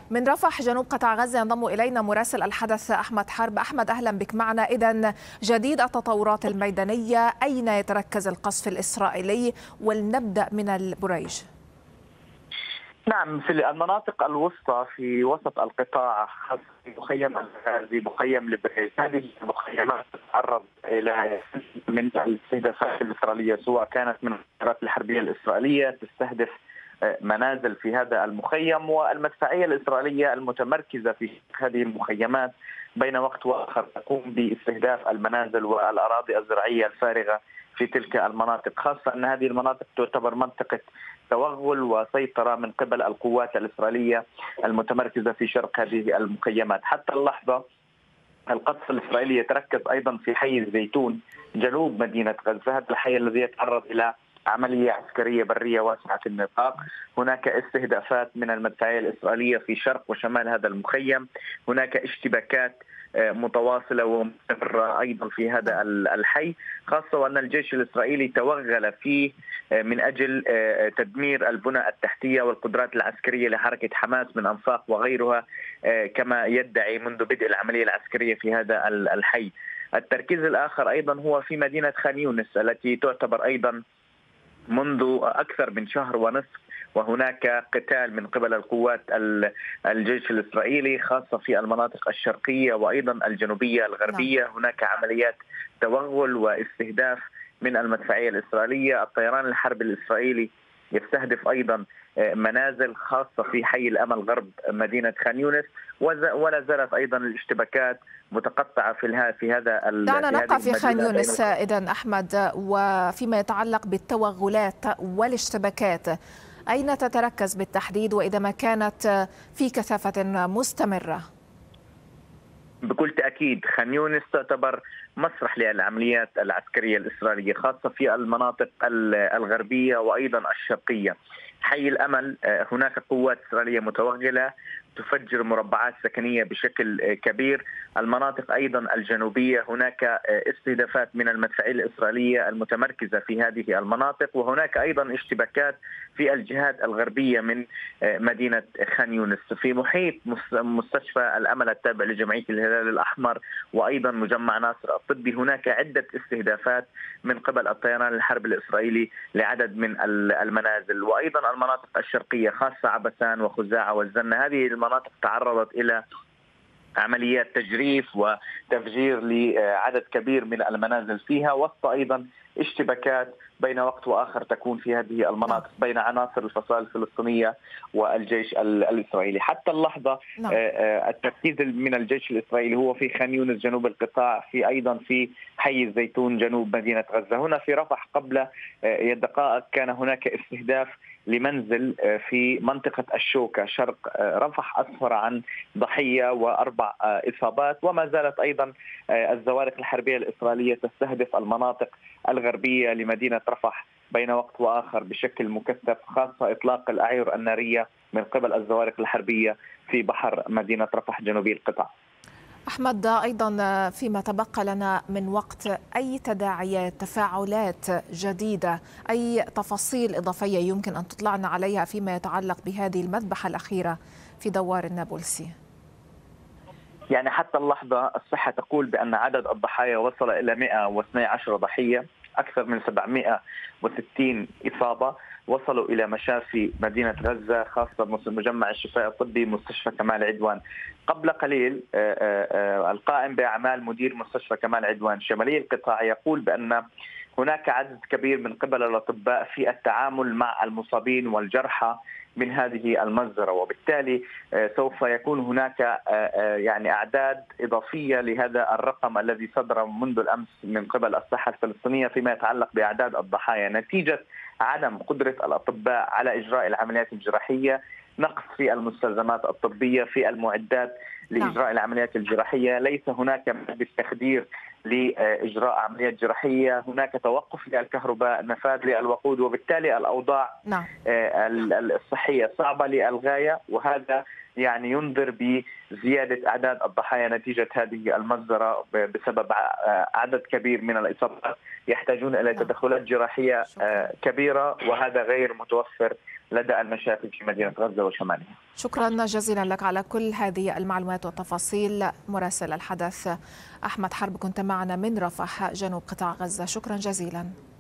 من رفح جنوب قطاع غزة ينضم إلينا مراسل الحدث أحمد حرب. أحمد، أهلا بك معنا. إذن جديد التطورات الميدانية، أين يتركز القصف الإسرائيلي؟ ولنبدأ من البريج. نعم، في المناطق الوسطى في وسط القطاع، مخيم الغازي، مخيم البريج. هذه المخيمات تتعرض الى من الاستهدافات الاسرائيليه، سواء كانت من القوات الحربيه الاسرائيليه تستهدف منازل في هذا المخيم، والمدفعيه الاسرائيليه المتمركزه في هذه المخيمات بين وقت واخر تقوم باستهداف المنازل والاراضي الزراعيه الفارغه في تلك المناطق، خاصه ان هذه المناطق تعتبر منطقه توغل وسيطرة من قبل القوات الإسرائيلية المتمركزة في شرق هذه المخيمات. حتى اللحظة القصف الإسرائيلي يتركز أيضا في حي الزيتون جنوب مدينة غزة، هذا الحي الذي يتعرض إلى عملية عسكرية برية واسعة النطاق. هناك استهدافات من المدفعية الإسرائيلية في شرق وشمال هذا المخيم، هناك اشتباكات متواصلة ومستمرة أيضا في هذا الحي، خاصة وأن الجيش الإسرائيلي توغل فيه من أجل تدمير البنى التحتية والقدرات العسكرية لحركة حماس من أنفاق وغيرها، كما يدعي منذ بدء العملية العسكرية في هذا الحي. التركيز الآخر أيضا هو في مدينة خان يونس التي تعتبر أيضا منذ أكثر من شهر ونصف وهناك قتال من قبل القوات الجيش الإسرائيلي، خاصة في المناطق الشرقية وأيضا الجنوبية الغربية. هناك عمليات توغل واستهداف من المدفعية الإسرائيلية. الطيران الحربي الإسرائيلي يستهدف أيضا منازل خاصة في حي الأمل غرب مدينة خان يونس، ولا زالت أيضا الاشتباكات متقطعة في هذا. دعنا نبقى في خان يونس إذن أحمد، وفيما يتعلق بالتوغلات والاشتباكات أين تتركز بالتحديد، وإذا ما كانت في كثافة مستمرة؟ بكل تأكيد خان يونس تعتبر مسرح للعمليات العسكرية الإسرائيلية، خاصة في المناطق الغربية وأيضا الشرقية. حي الأمل هناك قوات إسرائيلية متوغلة تفجر مربعات سكنية بشكل كبير. المناطق أيضا الجنوبية هناك استهدافات من المدفعية الإسرائيلية المتمركزة في هذه المناطق، وهناك أيضا اشتباكات في الجهات الغربية من مدينة خان يونس في محيط مستشفى الأمل التابع لجمعية الهلال الأحمر وأيضا مجمع ناصر الطبي. هناك عدة استهدافات من قبل الطيران الحربي الإسرائيلي لعدد من المنازل، وأيضا المناطق الشرقية خاصة عبسان وخزاعة والزنة. هذه المناطق تعرضت إلى عمليات تجريف وتفجير لعدد كبير من المنازل فيها، وسط أيضا اشتباكات بين وقت وآخر تكون في هذه المناطق بين عناصر الفصائل الفلسطينية والجيش الإسرائيلي. حتى اللحظة التركيز من الجيش الإسرائيلي هو في خان يونس جنوب القطاع، في أيضا في حي الزيتون جنوب مدينة غزة. هنا في رفح قبل دقائق كان هناك استهداف لمنزل في منطقة الشوكة شرق رفح أسفر عن ضحية و4 إصابات. وما زالت أيضا الزوارق الحربية الإسرائيلية تستهدف المناطق الغربية لمدينة رفح بين وقت وآخر بشكل مكثف، خاصة إطلاق الأعير النارية من قبل الزوارق الحربية في بحر مدينة رفح جنوبي القطاع. أحمد، أيضا فيما تبقى لنا من وقت، أي تداعيات، تفاعلات جديدة، أي تفاصيل إضافية يمكن أن تطلعنا عليها فيما يتعلق بهذه المذبحة الأخيرة في دوار النابلسي؟ يعني حتى اللحظة الصحة تقول بأن عدد الضحايا وصل إلى 112 ضحية، أكثر من 760 إصابة. وصلوا إلى مشافي مدينة غزة، خاصة مجمع الشفاء الطبي مستشفى كمال عدوان. قبل قليل القائم بأعمال مدير مستشفى كمال عدوان شمالي القطاع يقول بأن هناك عدد كبير من قبل الأطباء في التعامل مع المصابين والجرحى من هذه المجزرة، وبالتالي سوف يكون هناك يعني أعداد إضافية لهذا الرقم الذي صدر منذ الأمس من قبل الصحة الفلسطينية فيما يتعلق بأعداد الضحايا نتيجة عدم قدرة الأطباء على إجراء العمليات الجراحية، نقص في المستلزمات الطبية، في المعدات لإجراء العمليات الجراحية. ليس هناك مادة تخدير لإجراء عمليات جراحية، هناك توقف للكهرباء، نفاذ للوقود، وبالتالي الأوضاع الصحية صعبة للغاية، وهذا يعني ينذر بزيادة أعداد الضحايا نتيجة هذه المجزرة بسبب عدد كبير من الإصابات يحتاجون إلى تدخلات جراحية كبيرة، وهذا غير متوفر لدى المشاكل في مدينة غزة وشمالها. شكرا جزيلا لك على كل هذه المعلومات والتفاصيل. مراسل الحدث أحمد حرب كنت معنا من رفح جنوب قطاع غزة، شكرا جزيلا.